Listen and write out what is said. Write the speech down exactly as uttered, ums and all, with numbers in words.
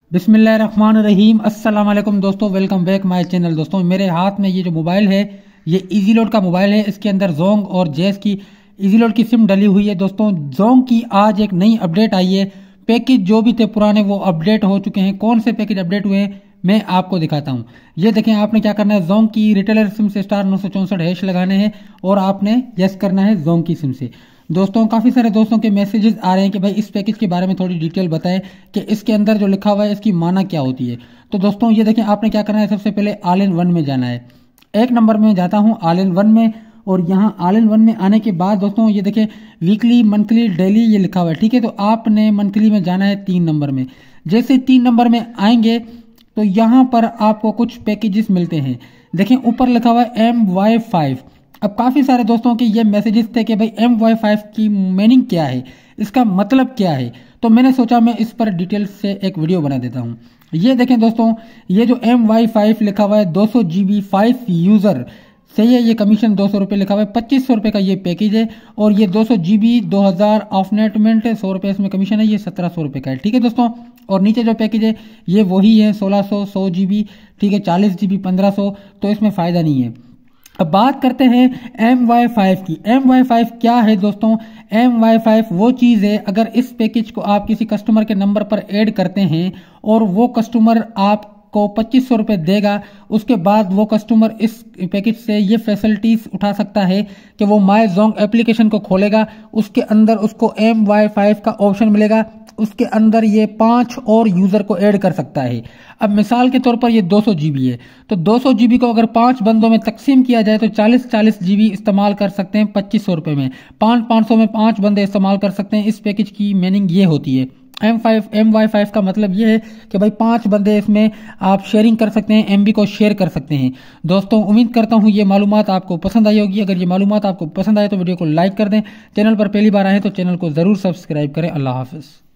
बिस्मिल्लाहिर्रहमानिर्रहीम। अस्सलाम वालेकुम दोस्तों, वेलकम बैक माय चैनल। दोस्तों मेरे हाथ में ये जो मोबाइल है ये इजीलोड का मोबाइल है। इसके अंदर जोंग और जैस की इजीलोड की सिम डली हुई है। दोस्तों जोंग की आज एक नई अपडेट आई है। पैकेज जो भी थे पुराने वो अपडेट हो चुके हैं। कौन से पैकेज अपडेट हुए हैं मैं आपको दिखाता हूँ। ये देखें, आपने क्या करना है, जोंग की रिटेलर सिम से स्टार नौ सौ चौसठ हैश लगाने हैं और आपने यस करना है जोंग की सिम से। दोस्तों काफ़ी सारे दोस्तों के मैसेजेस आ रहे हैं कि भाई इस पैकेज के बारे में थोड़ी डिटेल बताएं कि इसके अंदर जो लिखा हुआ है इसकी माना क्या होती है। तो दोस्तों ये देखें, आपने क्या करना है, सबसे पहले ऑल इन वन में जाना है। एक नंबर में जाता हूँ ऑल इन वन में, और यहाँ ऑल इन वन में आने के बाद दोस्तों ये देखें वीकली, मंथली, डेली ये लिखा हुआ है। ठीक है, तो आपने मंथली में जाना है तीन नंबर में। जैसे तीन नंबर में आएंगे तो यहाँ पर आपको कुछ पैकेजेस मिलते हैं। देखें ऊपर लिखा हुआ है एम वाई फाइव। अब काफ़ी सारे दोस्तों के ये मैसेजेस थे कि भाई एम वाई फाइव की मीनिंग क्या है, इसका मतलब क्या है। तो मैंने सोचा मैं इस पर डिटेल से एक वीडियो बना देता हूँ। ये देखें दोस्तों, ये जो एम वाई फाइव लिखा हुआ है दो सौ जी बी फाइव यूज़र सही है। ये कमीशन दो सौ रुपये लिखा हुआ है, पच्चीस सौ रुपये का ये पैकेज है। और ये दो सौ जी बी दो हज़ार ऑफ नेट मिनट है, सौ रुपये इसमें कमीशन है, ये सत्रह सौ रुपये का है। ठीक है दोस्तों, और नीचे जो पैकेज है ये वही है, सोलह सौ, सौ जी बी, ठीक है, चालीस जी बी, पंद्रह सौ। तो इसमें फ़ायदा नहीं है। अब बात करते हैं एम वाई फाइव की। एम वाई फाइव क्या है दोस्तों? एम वाई फाइव वो चीज़ है, अगर इस पैकेज को आप किसी कस्टमर के नंबर पर ऐड करते हैं और वो कस्टमर आपको पच्चीस सौ रुपये देगा, उसके बाद वो कस्टमर इस पैकेज से ये फैसिलिटीज उठा सकता है कि वो माई जोंग एप्लीकेशन को खोलेगा, उसके अंदर उसको एम वाई फाइव का ऑप्शन मिलेगा, उसके अंदर ये पांच और यूजर को ऐड कर सकता है। अब मिसाल के तौर पर ये दो सौ जीबी है, तो दो सौ जीबी को अगर पांच बंदों में तकसीम किया जाए तो चालीस चालीस जीबी इस्तेमाल कर सकते हैं पच्चीस सौ रुपये में। पाँच पाँच सौ में पांच बंदे इस्तेमाल कर सकते हैं। इस पैकेज की मीनिंग ये होती है। M five M Y five का मतलब ये है कि भाई पांच बंदे इसमें आप शेयरिंग कर सकते हैं, एमबी को शेयर कर सकते हैं। दोस्तों उम्मीद करता हूँ ये मालूमात आपको पसंद आई होगी। अगर ये मालूमात आपको पसंद आए तो वीडियो को लाइक कर दें। चैनल पर पहली बार आए तो चैनल को ज़रूर सब्सक्राइब करें। अल्लाह हाफिज़।